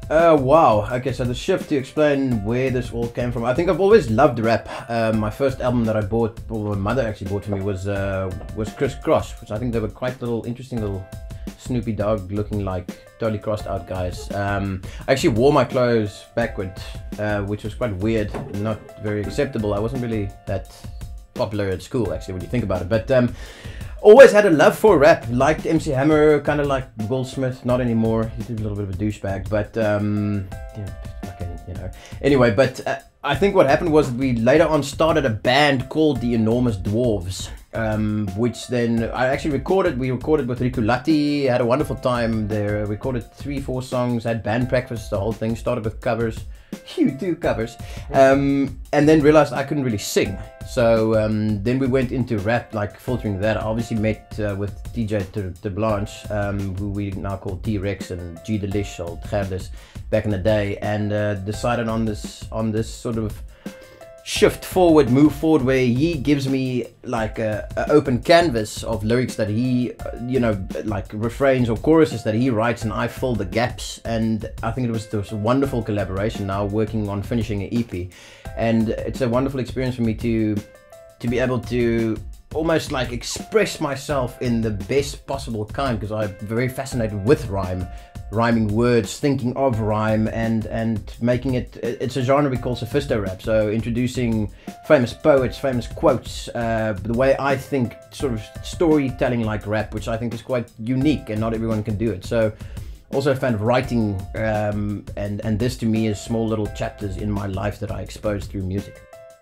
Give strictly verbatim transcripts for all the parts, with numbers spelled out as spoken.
Uh, wow. Okay, so the shift, to explain where this all came from. I think I've always loved rap. Um, my first album that I bought, or my mother actually bought for me, was uh, was Criss Cross, which I think they were quite little, interesting little Snoopy Dog looking like totally crossed out guys. Um, I actually wore my clothes backward, uh, which was quite weird, not very acceptable. I wasn't really that popular at school actually when you think about it, but um, always had a love for rap. Liked M C Hammer, kind of like Will Smith, not anymore. He's a little bit of a douchebag, but um, yeah, fucking, you know. Anyway, but uh, I think what happened was we later on started a band called the Enormous Dwarves. Um, which then I actually recorded, we recorded with Riku Latti, had a wonderful time there, recorded three, four songs, had band breakfast, the whole thing, started with covers, you two covers, um, and then realized I couldn't really sing. So um, then we went into rap, like filtering that. I obviously met uh, with D J De Blanche, um, who we now call T-Rex, and G Delish, or Gerdis, back in the day, and uh, decided on this, on this sort of shift forward, move forward, where he gives me like a, a open canvas of lyrics that he, you know, like refrains or choruses that he writes, and I fill the gaps. And I think it was, it was a wonderful collaboration, now working on finishing an E P, and it's a wonderful experience for me to to be able to almost like express myself in the best possible kind, because I'm very fascinated with rhyme, rhyming words, thinking of rhyme, and and making it, it's a genre we call sophisto rap, so introducing famous poets, famous quotes, uh, the way I think, sort of storytelling like rap, which I think is quite unique and not everyone can do it. So also a fan of writing, um, and and this to me is small little chapters in my life that I expose through music.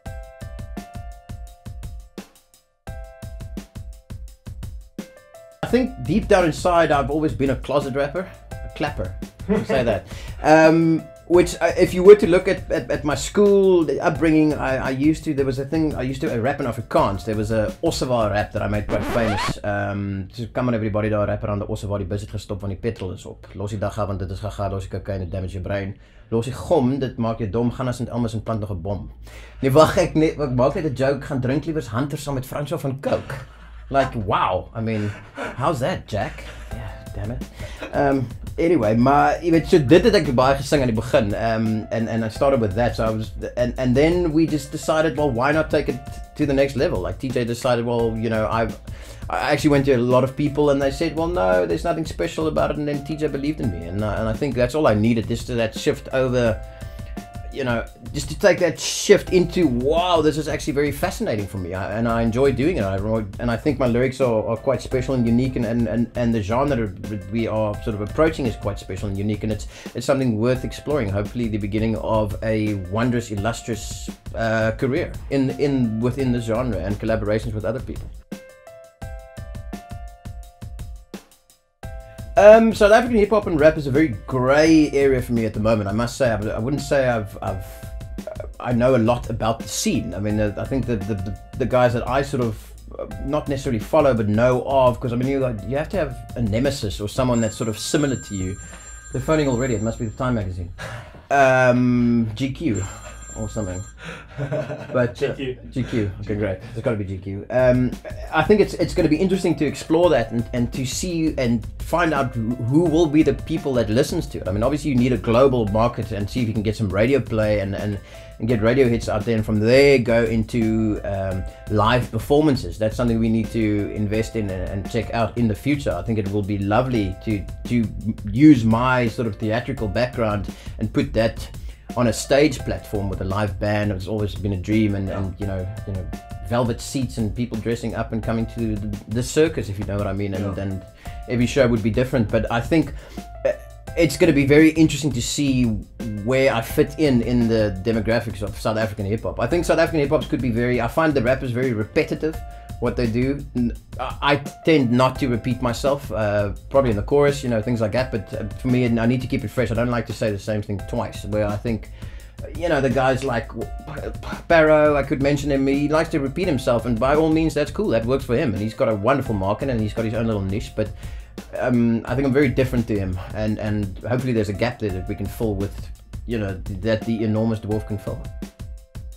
I think deep down inside I've always been a closet rapper, a clapper, to say that. Um, which, uh, if you were to look at, at, at my school, the upbringing, I, I used to, there was a thing, I used to uh, rap in Afrikaans. There was a Ossewa rap that I made quite famous. Um, so come on everybody, daar rap aan de Ossewa, die bus het gestop want die petrol is op. Los die dag af want dit is gaga, los die cocaine, damage je brein. Los die gom, dit maak je dom, gaan na Sint Elmas en plant nog een bom. Nee, wacht, ek, nee, ek maak net een joke, gaan drink liewers Hunter saam met Fransjo van Coke. Like, wow, I mean, how's that, Jack? Yeah, damn it. Um, anyway, maar je weet, so dit het ek baie gesing aan die begin, um, and, and I started with that, so I was, and, and then we just decided, well, why not take it to the next level? Like, T J decided, well, you know, I've, I actually went to a lot of people and they said, well, no, there's nothing special about it, and then T J believed in me, and, uh, and I think that's all I needed, just to that shift over, you know, just to take that shift into, wow, this is actually very fascinating for me, I, and I enjoy doing it. I wrote, and I think my lyrics are, are quite special and unique, and, and, and, and the genre that we are sort of approaching is quite special and unique, and it's it's something worth exploring. Hopefully the beginning of a wondrous, illustrious uh, career in, in within this genre, and collaborations with other people. Um, South African hip hop and rap is a very grey area for me at the moment. I must say, I wouldn't say I've, I've, I know a lot about the scene. I mean, I think that the, the the guys that I sort of not necessarily follow but know of, because I mean, you you have to have a nemesis or someone that's sort of similar to you. They're phoning already. It must be the Time magazine, um, G Q or something. But uh, G Q. G Q. Okay, great. It's got to be G Q. Um, I think it's it's going to be interesting to explore that, and, and to see and find out who will be the people that listens to it. I mean, obviously you need a global market, and see if you can get some radio play and and, and get radio hits out there, and from there go into um, live performances. That's something we need to invest in and, and check out in the future. I think it will be lovely to to use my sort of theatrical background and put that on a stage platform with a live band. It's always been a dream, and, and you know, you know, velvet seats and people dressing up and coming to the, the circus, if you know what I mean. And, yeah. and every show would be different, but I think it's going to be very interesting to see where I fit in in the demographics of South African hip hop. I think South African hip hops could be very, I find the rappers very repetitive, what they do. I tend not to repeat myself, uh, probably in the chorus, you know, things like that, but for me, I need to keep it fresh. I don't like to say the same thing twice, where I think, you know, the guys like Barrow, I could mention him, he likes to repeat himself, and by all means, that's cool, that works for him, and he's got a wonderful market, and he's got his own little niche, but um, I think I'm very different to him, and, and hopefully there's a gap there that we can fill with, you know, that the Enormous Dwarf can fill.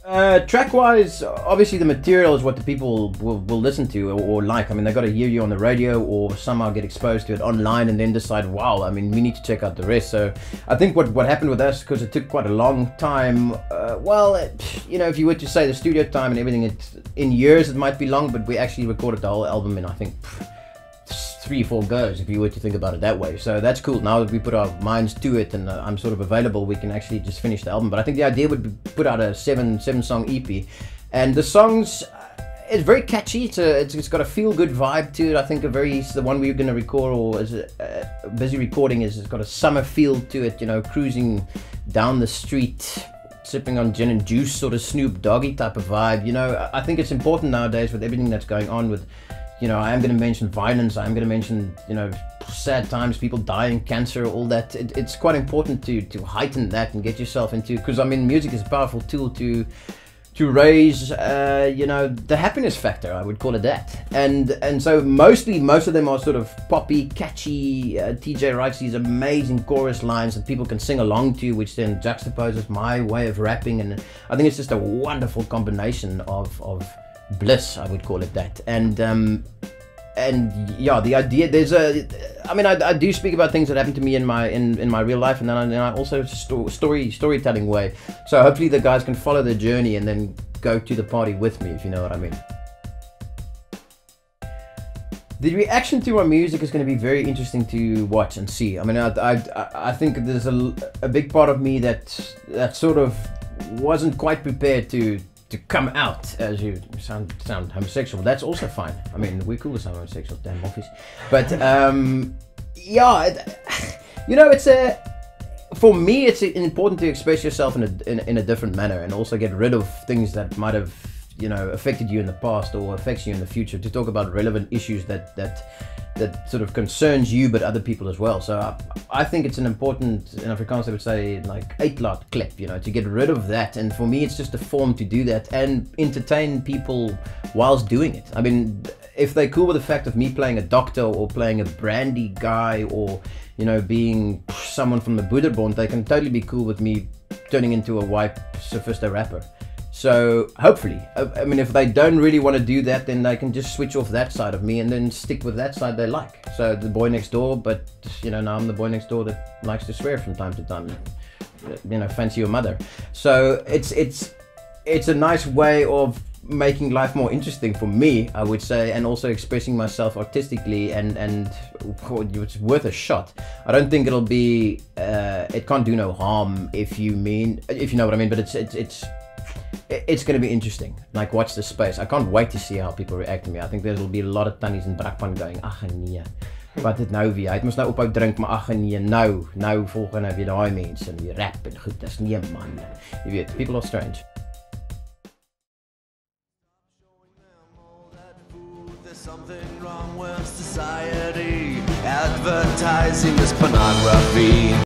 Uh, track-wise, obviously the material is what the people will, will listen to or, or like. I mean, they got to hear you on the radio or somehow get exposed to it online and then decide, wow, I mean, we need to check out the rest. So I think what, what happened with us, because it took quite a long time, uh, well, it, you know, if you were to say the studio time and everything, it's, in years it might be long, but we actually recorded the whole album in, I think, three, four goes, if you were to think about it that way. So that's cool. Now that we put our minds to it and uh, I'm sort of available, we can actually just finish the album. But I think the idea would be put out a seven seven song E P, and the songs, uh, it's very catchy. It's, a, it's it's got a feel good vibe to it. I think a very the one we're going to record or is uh, busy recording is it's got a summer feel to it. You know, cruising down the street, sipping on gin and juice, sort of Snoop Doggy type of vibe. You know, I think it's important nowadays with everything that's going on with, you know, I am going to mention violence, I am going to mention, you know, sad times, people dying, cancer, all that. It, it's quite important to to heighten that and get yourself into, because I mean, music is a powerful tool to to raise, uh, you know, the happiness factor, I would call it that. And and so mostly, most of them are sort of poppy, catchy. uh, T J writes these amazing chorus lines that people can sing along to, which then juxtaposes my way of rapping, and I think it's just a wonderful combination of, of bliss, I would call it that. And um and yeah, the idea, there's a, I mean, I, I do speak about things that happen to me in my in in my real life, and then I, then I also sto story storytelling way. So hopefully the guys can follow the journey and then go to the party with me, if you know what I mean. The reaction to our music is going to be very interesting to watch and see. I mean, I I, I think there's a, a big part of me that that sort of wasn't quite prepared to to come out as you sound sound homosexual. That's also fine. I mean, we're cool with some homosexuals, damn office. But um, yeah, it, you know, it's a, for me, it's important to express yourself in a, in, in a different manner, and also get rid of things that might have, you know, affected you in the past or affects you in the future, to talk about relevant issues that that that sort of concerns you but other people as well. So I, I think it's an important, in Afrikaans I would say, like uitlaat klep, you know, to get rid of that. And for me it's just a form to do that and entertain people whilst doing it. I mean, if they're cool with the fact of me playing a doctor or playing a brandy guy, or, you know, being someone from the Boederbond, they can totally be cool with me turning into a white sophisto rapper. So hopefully, I mean, if they don't really want to do that, then they can just switch off that side of me and then stick with that side they like. So the boy next door, but, you know, now I'm the boy next door that likes to swear from time to time, you know, fancy your mother. So it's it's it's a nice way of making life more interesting for me, I would say, and also expressing myself artistically, and and it's worth a shot. I don't think it'll be uh, it can't do no harm, if you mean if you know what I mean. But it's it's it's it's going to be interesting. Like, watch this space. I can't wait to see how people react to me. I think there'll be a lot of tannies in Brakpan going, ach nee, wat het nou weer? Hy het mos nou ophou drink, maar ach nee, nou, nou volgende weer daai mense en die rap en goed, dis nie man. Jy weet, people are strange. There's something wrong with society. Advertising is pornography.